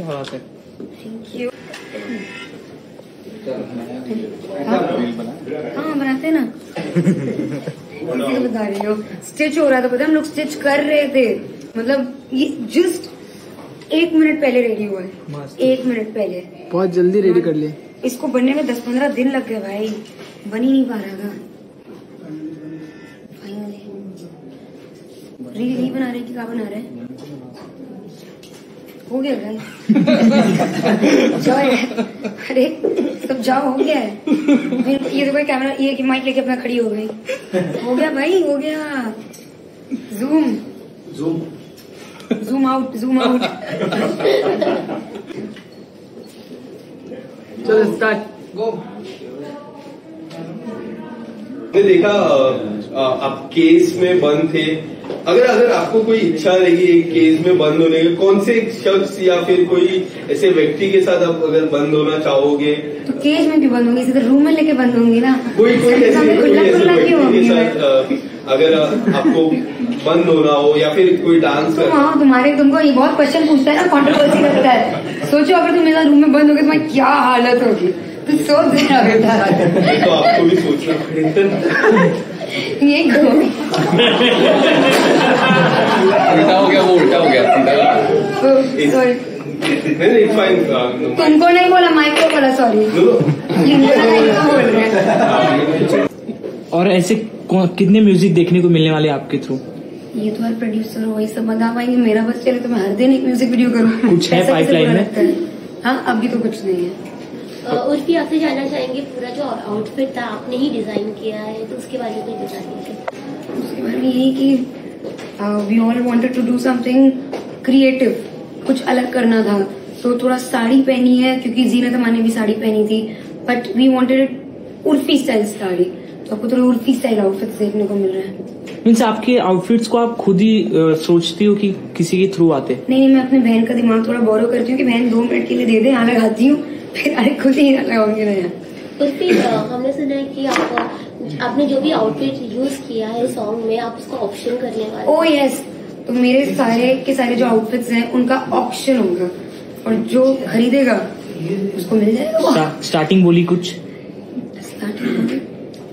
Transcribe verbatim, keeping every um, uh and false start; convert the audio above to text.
क्या बात है। Thank you. हाँ बनाते ना। इसी को बता रही हूँ, स्टिच हो रहा था, पता है हम लोग स्टिच कर रहे थे, मतलब ये जस्ट एक मिनट पहले रेडी हुआ है, एक मिनट पहले। बहुत जल्दी रेडी कर लिए। इसको बनने में दस पंद्रह दिन लग गए भाई, बन ही नहीं पा रहा था। फाइनली रील नहीं बना रहे कि क्या बना रहे हो गया भाई। जाओ अरे सब जाओ, हो गया है। ये तो कोई कैमरा ये कि माइक लेके अपना खड़ी हो गई, हो गया भाई, हो गया। Zoom zoom zoom out, zoom out. चलो स्टार्ट, गो। मैंने देखा आप केस में बंद थे, अगर अगर आपको कोई इच्छा रहेगी एक केस में बंद होने की, कौन से शख्स या फिर कोई ऐसे व्यक्ति के साथ आप अगर बंद होना चाहोगे? तो केज में क्यों बंद होंगी, सीधे रूम में लेके बंद होंगी ना। कोई कोई ऐसे कोई ऐसे व्यक्ति के साथ अगर आपको बंद होना हो, या फिर कोई डांस तो हाँ, तुम्हारे तुमको ये बहुत क्वेश्चन पूछता है ना, कंट्रोवर्सी करता है। सोचो अगर तुम मेरा रूम में बंद हो गए, तुम्हारी क्या हालत होगी, तो सोच देना बेटा। तो आपको भी सोचना पड़ेगा। ये उल्टा हो गया, वो उल्टा हो गया। सॉरी, नहीं फाइन। तुमको नहीं बोला, माइक को बोला, सॉरी। और ऐसे कितने म्यूजिक देखने को मिलने वाले आपके थ्रू? ये तो हर प्रोड्यूसर वही सब बता पाएंगे, मेरा बस चले तो मैं हर दिन एक म्यूजिक वीडियो करूँ। कुछ है पाइपलाइन में? हाँ अभी तो कुछ नहीं है। उर्फी आपसे जानना चाहेंगे, पूरा जो आउटफिट था आपने ही डिजाइन किया है, तो उसके बारे में कोई डिजाइन उसके बारे में यही कि we all wanted to do something creative, कुछ अलग करना था। तो थोड़ा साड़ी पहनी है क्योंकि जीनत अमान ने भी साड़ी पहनी थी, but we wanted Urfi style sari, तो आपको थोड़ा उर्फी स्टाइल आउटफिट्स देखने को मिल रहा है। मीन्स आपके आउटफिट्स को आप खुद ही uh, सोचती हो कि किसी के थ्रू आते? नहीं नहीं, मैं अपने बहन का दिमाग थोड़ा बोरो करती हूँ कि बहन दो मिनट के लिए दे दे, यहाँ लगाती हूँ, फिर अरे खुद ही लगाऊंगी ना। उर्फी हमने सुना है कि आप आपने जो भी आउटफिट यूज किया है सॉन्ग में, आप उसको ऑप्शन करने वाले। ओह यस, तो मेरे सारे के सारे जो आउटफिट्स हैं उनका ऑप्शन होगा, और जो खरीदेगा उसको मिल जाएगा। स्टार्टिंग बोली कुछ